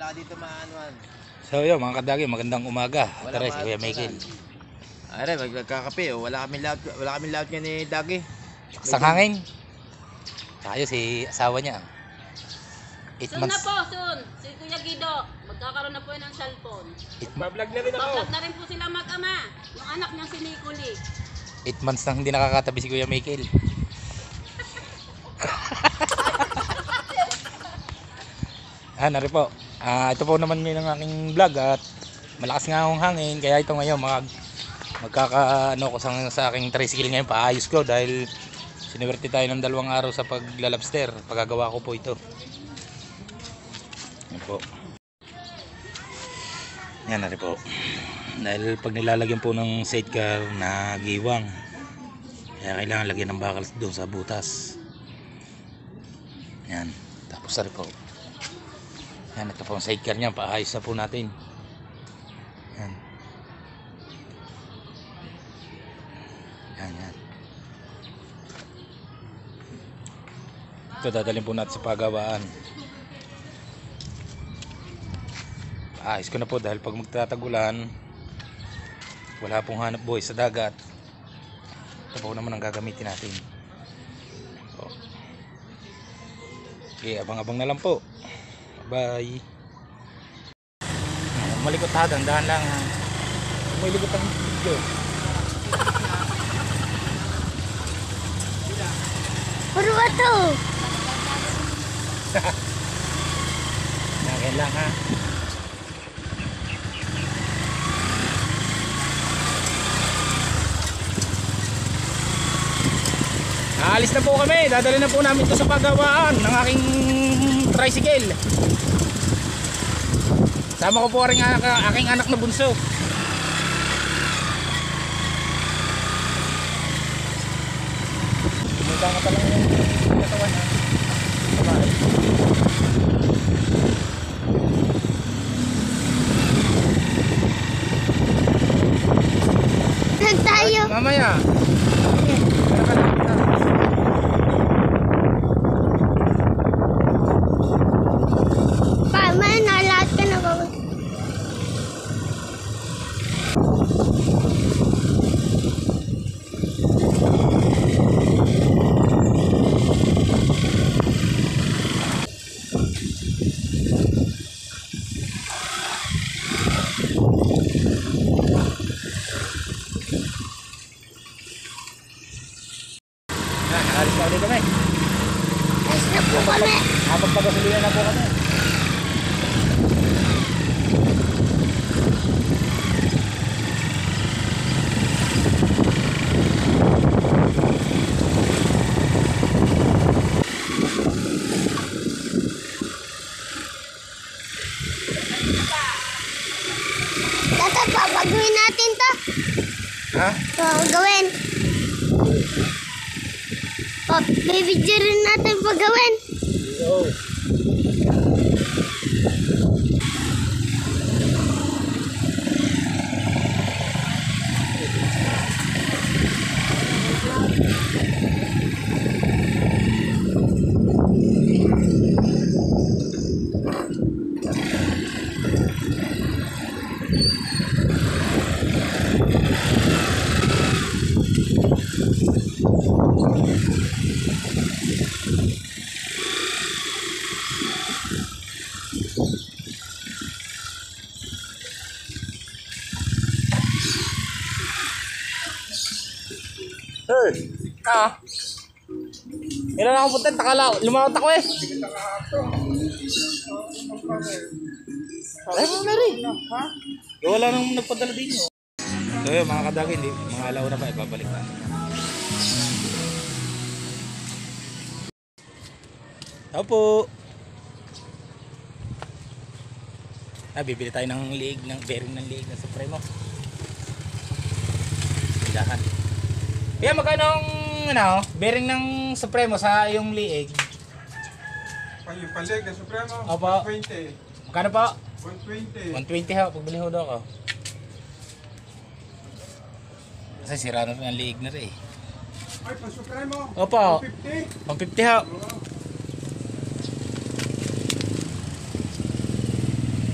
wala dito maanuan. So yun mga kadagi, magandang umaga. Wala Tara si Kuya Michael. Are, magkakape oh. Wala kami lahat nga ni Dagi. Sa hangin. Tayo si asawa niya. 8 Soon na months. po, soon. Si Kuya Guido, magkakaroon na po ng cellphone. Bablog na rin ako. Bablog na rin po sila mag-ama. Yung anak niyang si Nicoli. 8 months nang hindi nakakatabi si Kuya Michael. Nari po. Ito po naman yun ang aking vlog at malakas nga ang hangin kaya ito ngayon magkakaano ko sa aking tricycle ngayon, paayos ko dahil siniwerte tayo ng 2 araw sa paglalabster. Pagagawa ko po ito. Yan po. Yan nari po. Dahil pag nilalagyan po ng sidecar na giwang, kaya kailangan lagyan ng bakal doon sa butas. Yan. Tapos nari po. Yan, ito po ang sidecar niya. Paayos na po natin. Yan. Yan. Ito dadalhin po natin sa pagawaan. Paayos ko na po dahil pag magtatagulan, wala pong hanap buhay sa dagat. Ito po naman ang gagamitin natin. Okay, abang-abang na lang po. Bye. Malikot ha, dandahan lang ha. Malikot ang video. Puro ba to? Nakain lang ha. Aalis na po kami. Dadali na po namin ito sa paggawaan ng aking tricycle. Sama ko po rin aking anak na bunso. Pumunta nga pala yung katawan ha. Sabay. Saan tayo? Mamaya. Paano na lahat ka na ba? Alis na ulit kami. Ayos na po kami. Pagpagasolina na po kami. Tata, papagawin natin to. Ha? Gawin. Bibidyo rin natin pagawin. Oo. Sir, ilan ako punta, lumakot ako eh. Ay mo na rin. Wala nang nagpadala dito. So yun mga kadagi, mga alaw na pa, ibabalik na. Tao po. Bibili tayo ng liig, ng bearing ng liig ng Supremo. Tindahan. Kaya magkano ang bearing ng Supremo sa iyong liig? Yung palig na Supremo, Opo. 120. Magkano po? 120. 120 ha, pagbili ho daw ako. Kasi sira na rin ang liig na rin eh. Ay, pa Supremo. Opo. 150. 150 ha.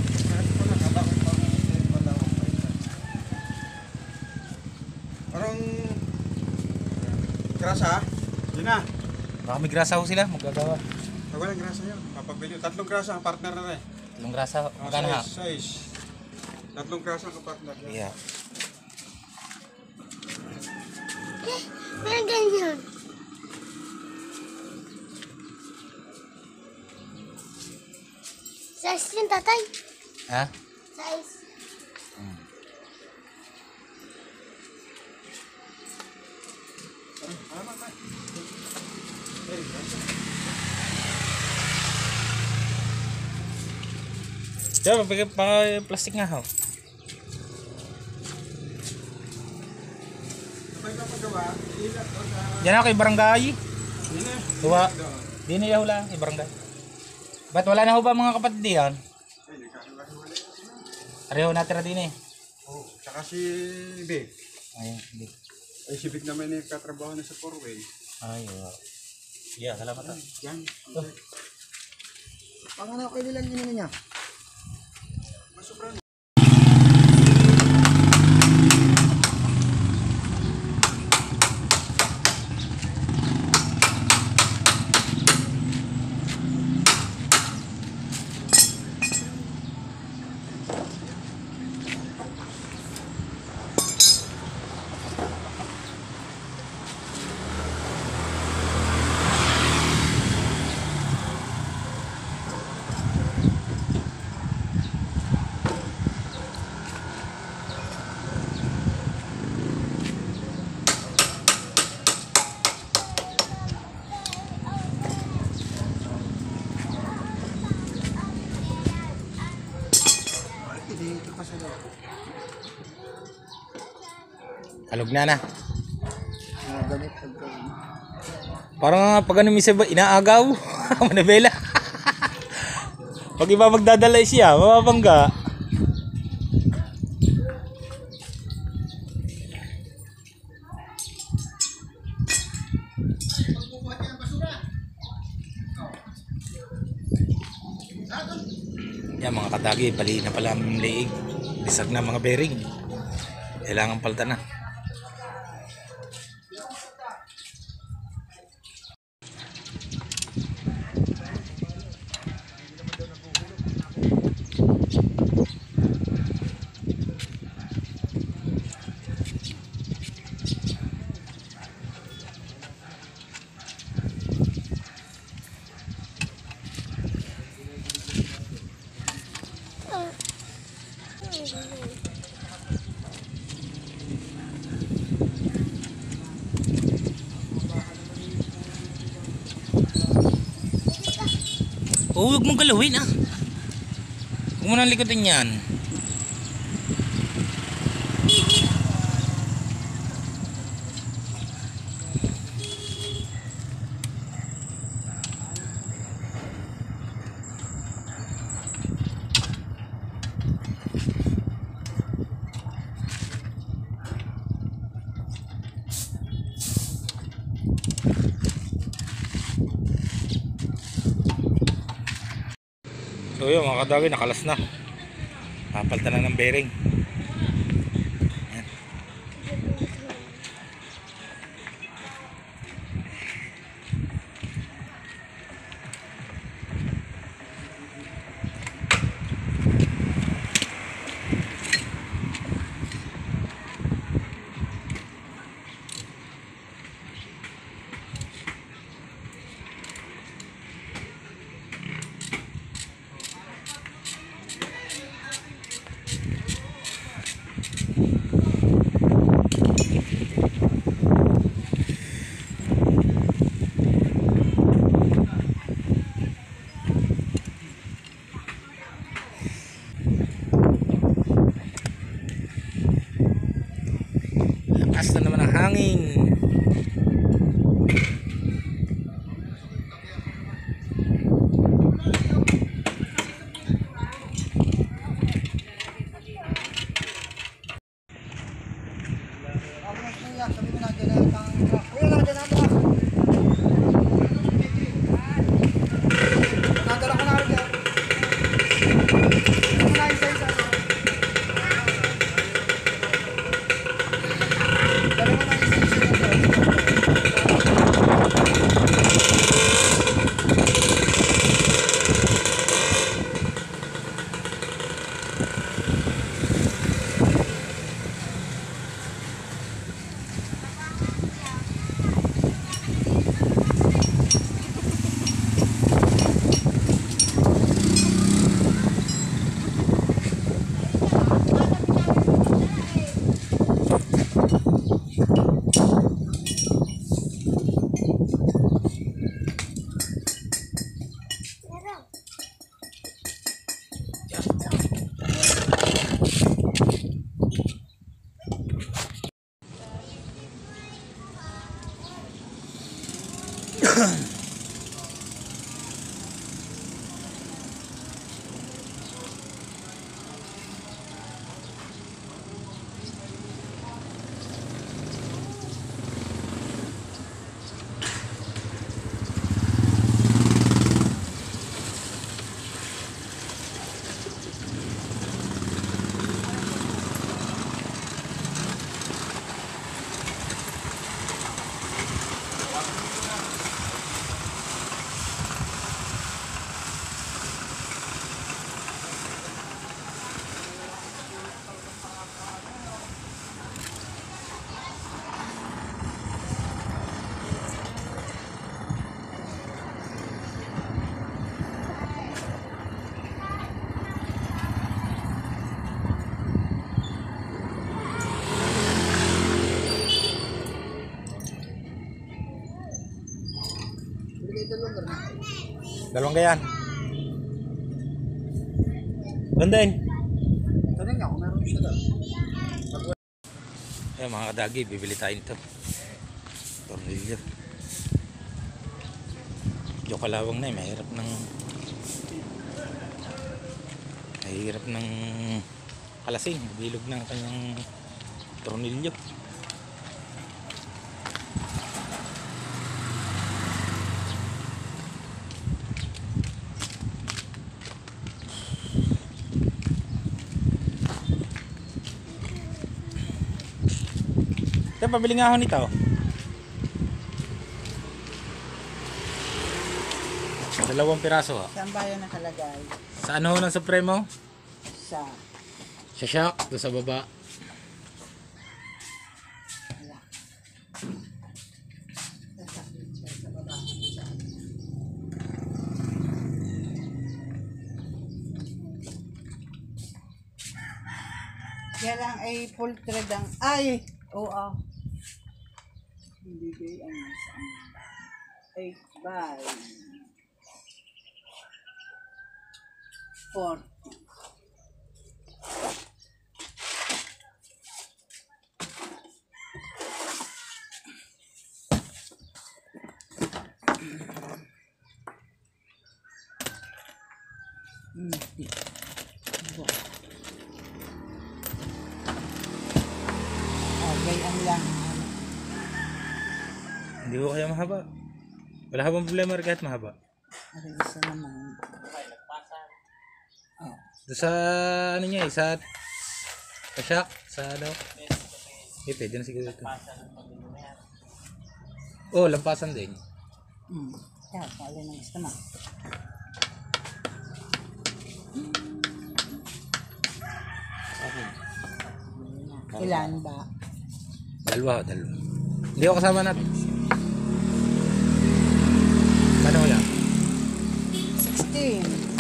grasa, ha? Yun na. Baka may grasa ho sila, magagawa. Pag walang grasa yun, papabili. 3 grasa ang partner na rin. Tatlong grasa, magkano ha? Size. 3 grasa ang partner. Yeah. Parang ganyan. Size yun, tatay. Ha? Size. Diyan, plastic nga ho. Kapag kapagawa, ilat o sa... Diyan ako kay barangay. Yun na. Tuwa. Di na yaw lang kay barangay. Ba't wala na ho ba mga kapatid diyan? Ay, nagkakahiwalay na sila. Pareho natira din eh. Oh, tsaka si Vic. Ay, hindi. Ay, si Vic naman yung katrabaho na sa 4-way. Ay, wow. Yeah, salamat ha. Yan. Pangano kayo nilang ginano niya? Masubra na. Halog na. Parang pag ano minsan ba, inaagaw. Manabela. Pag iba magdadala siya, mapapangga. Yan mga kadagi, bali na pala ang liig. Bisag na mga bearing. Kailangan palitan na. Oh, huwag mong galawin ah. Huwag mo nang likotin yan. So yun mga kadagi, nakalas na. Papalitan na ng bearing. Ayan. Lakas na naman ang hangin. Dalawang gayan. Ganda yun. Tanong niya kung meron siya daw. Ayan mga kadagi, bibili tayo nito. Tornilyo. Medyo kalawang na eh, mahirap ng kalasing, bilog ng kanyang tornilyo. Ito, pabili nga ako nito. Dalawang piraso ha. Saan ba yan nakalagay? Sa ano ng Supremo? Sa Sa shock, doon sa baba. yan lang ay full thread ang ay oo. Hindi kayo ano saan. 8 by 40. Gayaan lang. Hindi ko kaya mahaba. Wala ka bang problema kahit mahaba? Aray, isa naman. Doon sa ano niya eh, sa shock, sa ano? Eh, pwede na siguro ito. Oh, lampasan din. Kaya, kung alin ang gusto mo. Ilan ba? Dalawa. Hindi ako kasama natin. Paano ko yan? 16.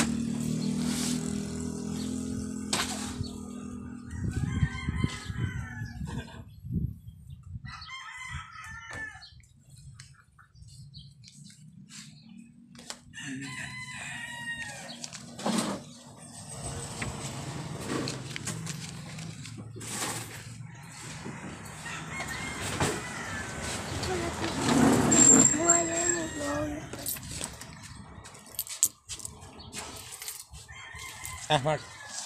Mark.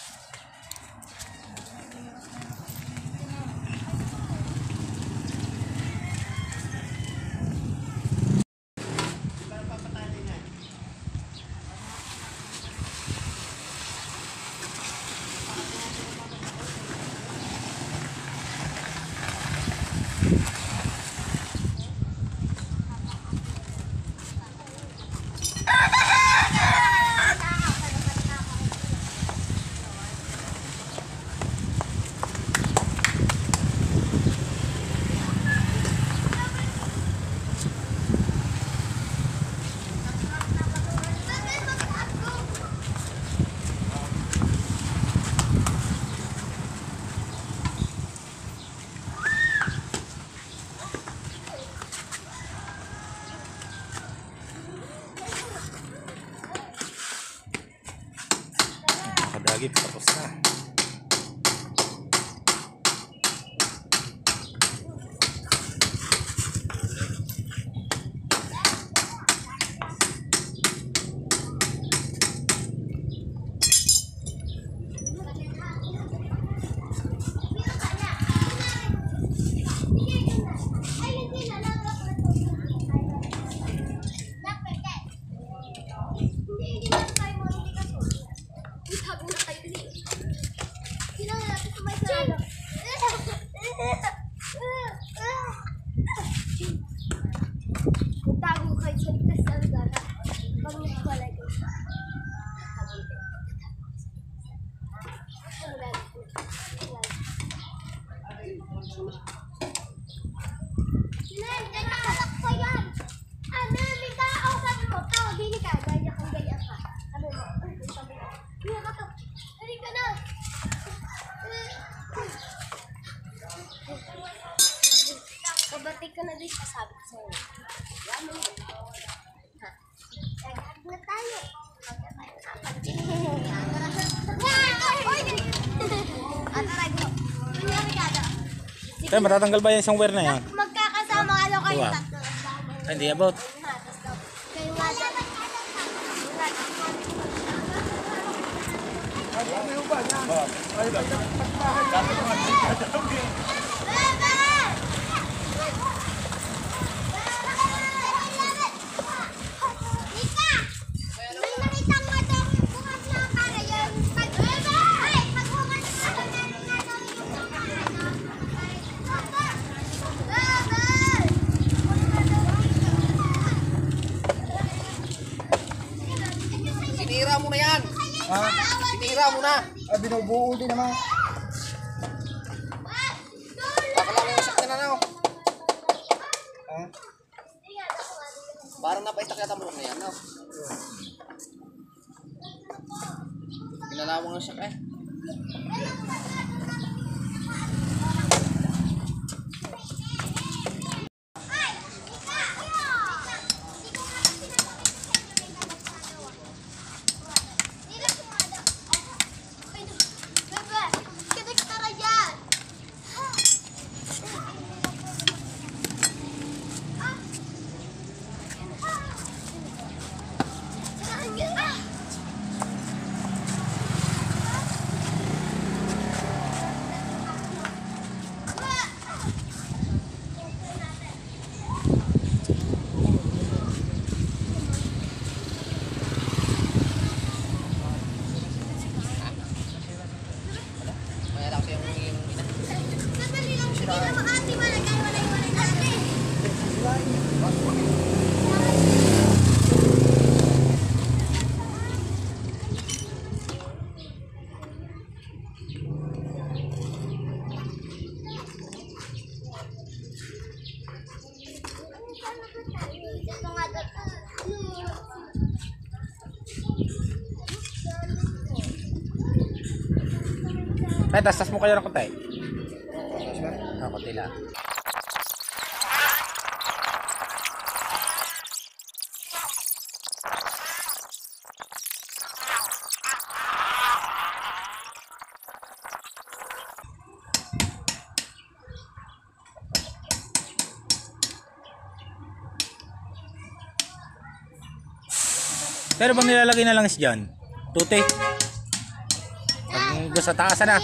Kadagi, tapos na. Tago kayo sa likas ng gara. Pag nagwalay ko. Sinan, nakakalak pa yan. Ano, may tao. Sabi mo, tao, dili ka. Gaya kang gaya ka. Sabi mo, sabi mo. Hindi ka to. Dali ka na. Kabatik ka na din, sabi ko sa'yo. Yan mo. Ha? Tayo, matatanggal ba yung isang wire na yan? Magkakasama ano kayo Diba? tatlo. Ay, hindi about. Kayo nga daw. Sinira mo na yan! Sinira mo na! Binubuo din naman. Bakala mo yung sakyan na na. Parang napaistak yata mo na yan, no? Pinalawang ang sakyan. Tay, tas mo kayo ng konti. Konti lang. Pero bang nilalagay na lang is dyan? Tute? Pag gusto sa taas na.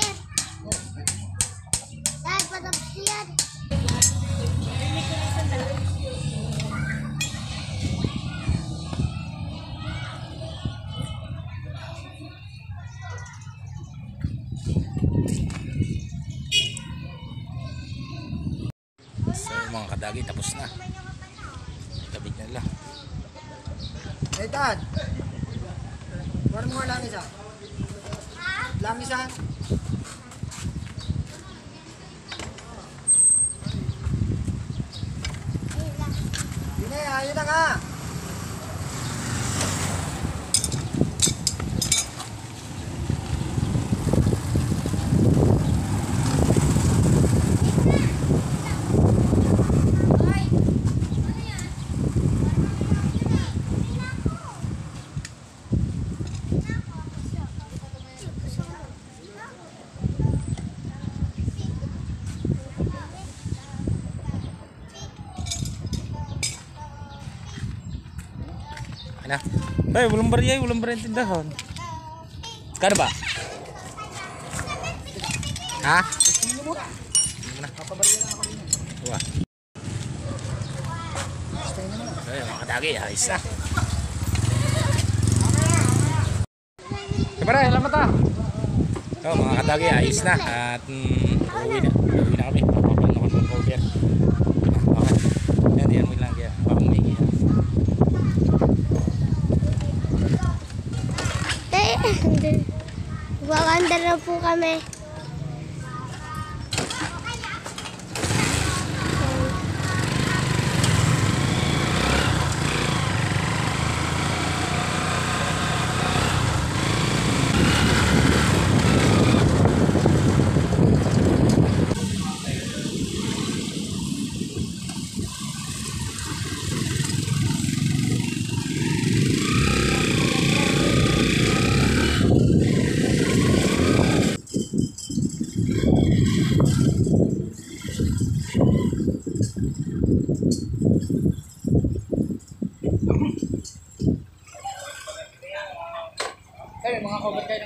Dahil patapos yan. So, yung mga kadagi tapos na. Tabig na lang. Hey, Dad. One more lang isa. Lang isa. Yun na, ayun na nga. Na. Ay, walang barya, walang barya tindahan. Kano ba? Ha? Wah. Ay, mga kadagi, ayos na. Sabara, salamat ah. So, mga kadagi, ayos na. At uwi na kami. Papapalan ako ng cover. Okay. Yan, diyan mo lang kaya. Papamingi yan. Magkakanda na po kami.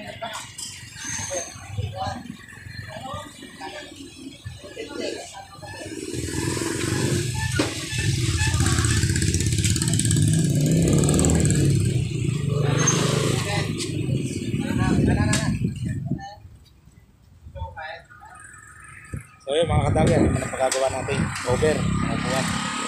So yun mga kadagger, ito na pagkagawa natin. Over, mga buwan.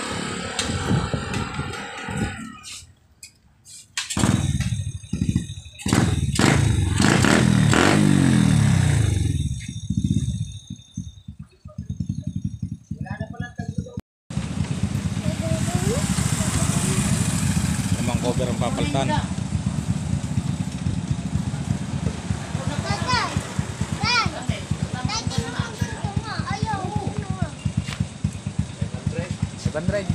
Namang cover ang papalitan. Tatay! Tan! Tay, tingnan mo ang ganito nga. Ayaw, ano nga. 700.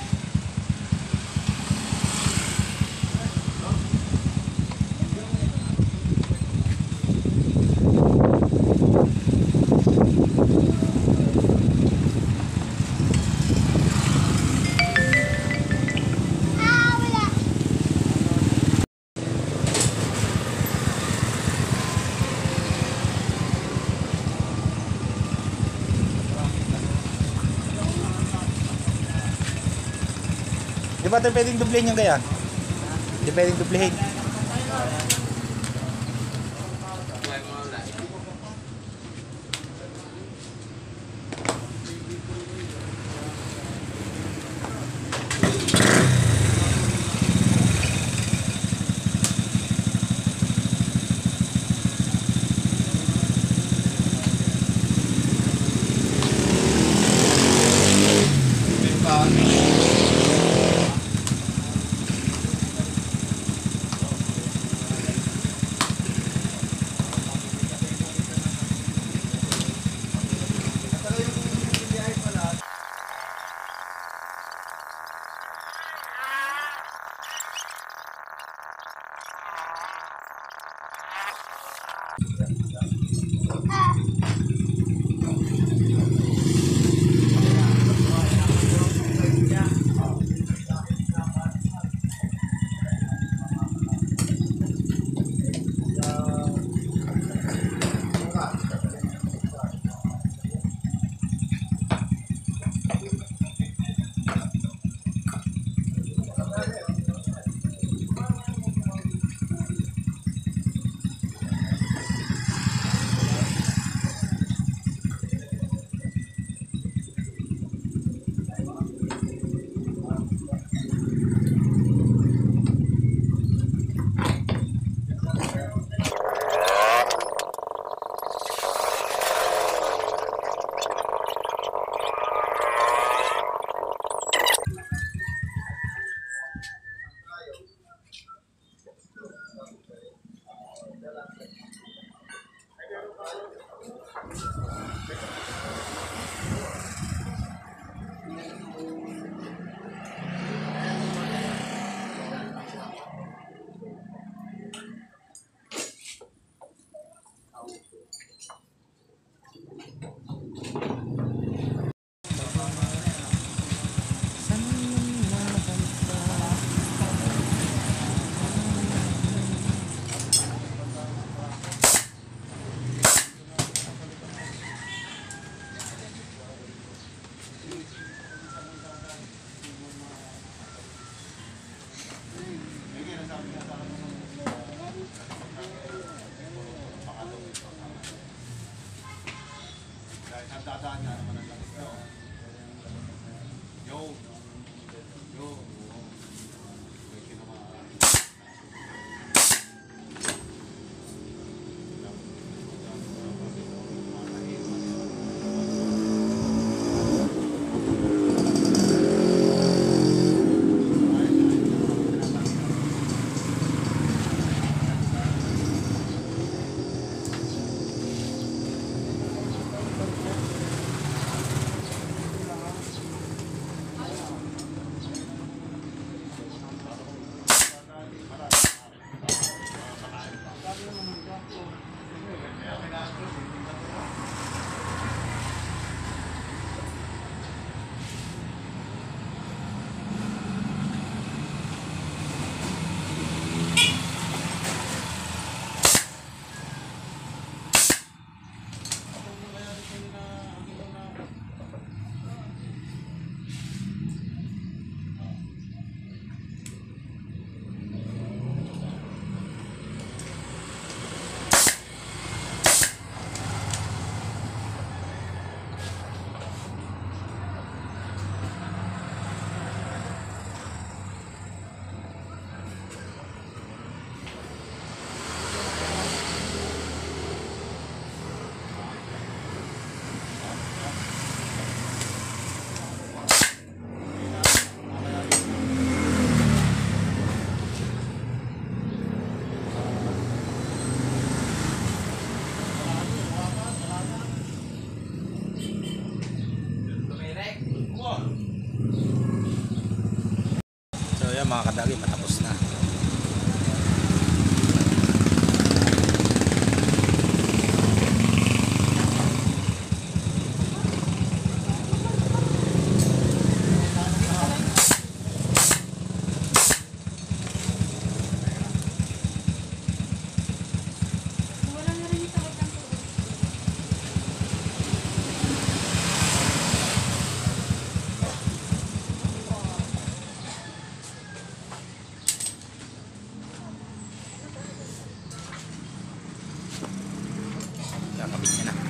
Ah, wala. Di ba ito pwedeng dublihin yung kaya? Di pwedeng dublihin. mga kadagi, matapos na. Kakabit niya na.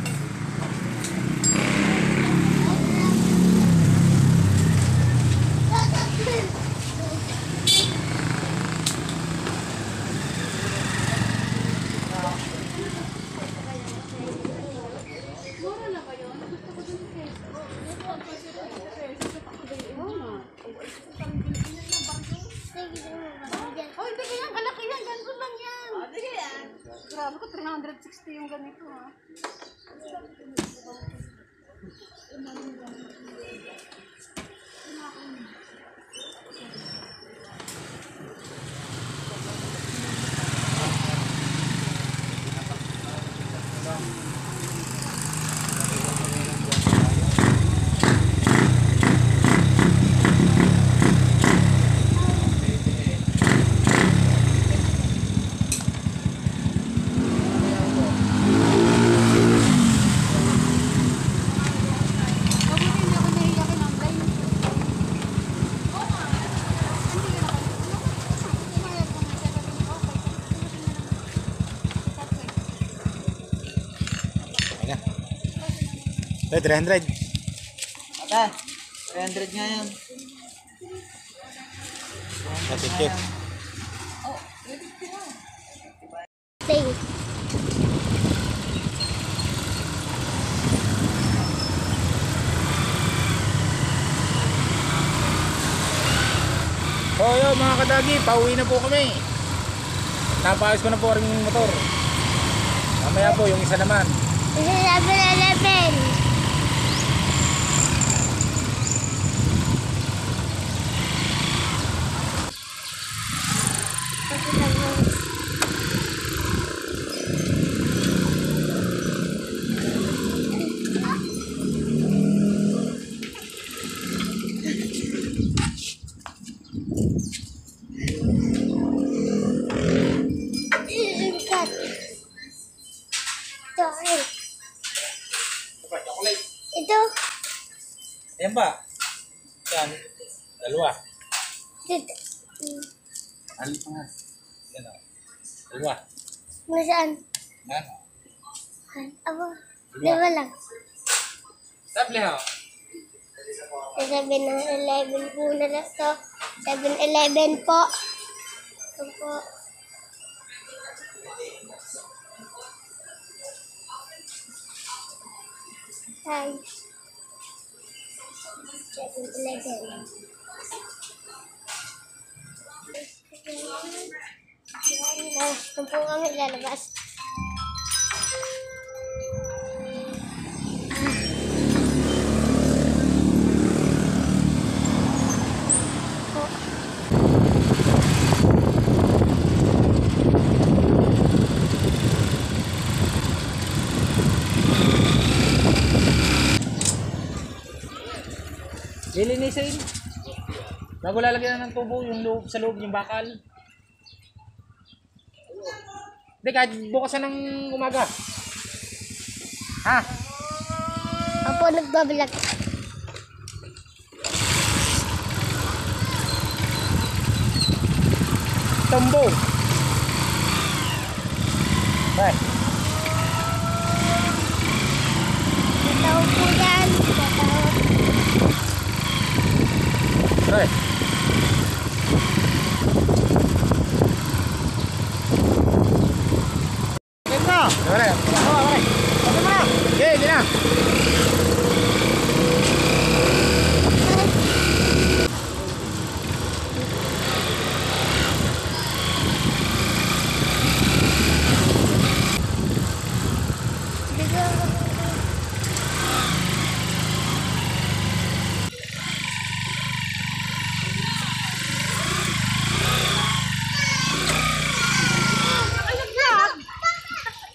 Oh, hindi ganyan, kalaki yan, ganito lang yan. Grabe ko, 360 yung ganito ha. Okay na. 300. Ata, 300 nga yan. Thank you. Play. So yun mga kadagi, pauwi na po kami. Napayos ko na po rin yung motor. Mamaya po yung isa naman. 11. Ito. Ayan ba? Yan. Dalawa. Dito. Ano pa nga? Yan o. Dalawa. Nasaan? Yan. Abo. Dalawa lang. Table ho. Sa 7-Eleven po na lang to. 7-Eleven po. Ito po. Hi. 7-Eleven. Doon po kami lalabas. Lilinisin. Bago lalagyan ng tubo yung loob, sa loob yung bakal. Hindi, kahit bukasan ng umaga. Ha? Ako nagbablog. Tumbo. Bye. Tao po yan. Tao. Bye. Ganda! Pare. Pare. Sabi mo na! Okay, di na.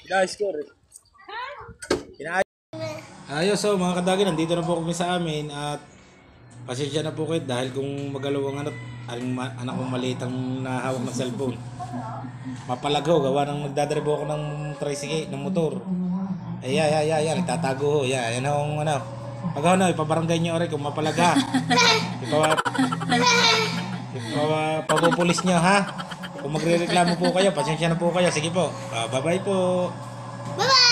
Pina-score. Ayos, so mga kadagi, nandito na po kami sa amin at pasensya na po kayo dahil kung magalaw ang anak kong maliit ang nahawak ng cellphone. Mapalagaw, gawa ng nagdadrive ako ng tricycle, ng motor. Ay, nagtatago ho. Yan ang ano. Pag ano, ipabarangay niyo rin kung mapalaga. Papupulis niyo ha. Kung magre-reklamo po kayo, pasensya na po kayo. Sige po. Bye-bye po. Bye-bye!